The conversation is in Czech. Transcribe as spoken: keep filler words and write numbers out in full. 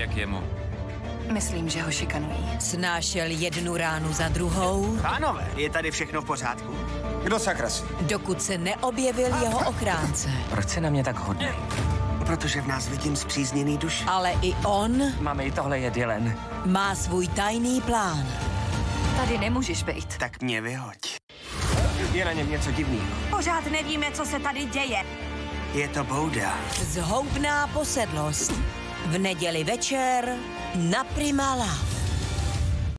Jak jemu? Myslím, že ho šikanují. Snášel jednu ránu za druhou. Pánové, je tady všechno v pořádku? Kdo sakra si? Dokud se neobjevil jeho ochránce. Proč se na mě tak hodný? Protože v nás vidím zpřízněný duš. Ale i on Mami, tohle je Dylan. má svůj tajný plán. Tady nemůžeš být. Tak mě vyhoď. Je na něm něco divného. Pořád nevíme, co se tady děje. Je to bouda. Zhoubná posedlost. V neděli večer na Prima Love.